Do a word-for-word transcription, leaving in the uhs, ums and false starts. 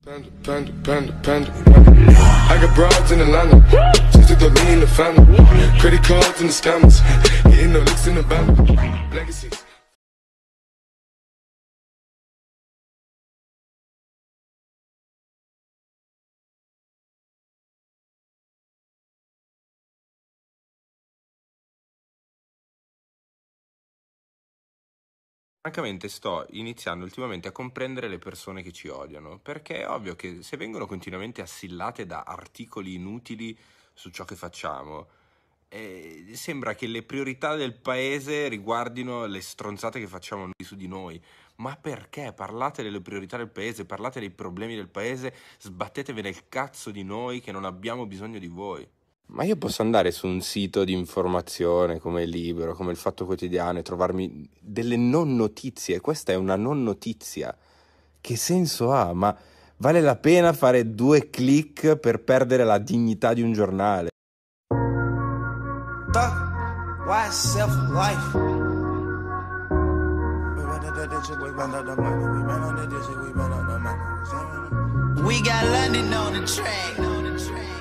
Panda, panda, panda, panda, panda. I got broads in Atlanta, just to the lean the family. Credit cards and the scammers, hitting the licks in the band. Legacies. Francamente sto iniziando ultimamente a comprendere le persone che ci odiano, perché è ovvio che se vengono continuamente assillate da articoli inutili su ciò che facciamo, eh, sembra che le priorità del paese riguardino le stronzate che facciamo noi su di noi. Ma perché? Parlate delle priorità del paese, parlate dei problemi del paese, sbattetevi nel cazzo di noi che non abbiamo bisogno di voi. Ma io posso andare su un sito di informazione come Libero, come il Fatto Quotidiano e trovarmi delle non notizie. Questa è una non notizia. Che senso ha? Ma vale la pena fare due click per perdere la dignità di un giornale? Why self life? We got London on the track.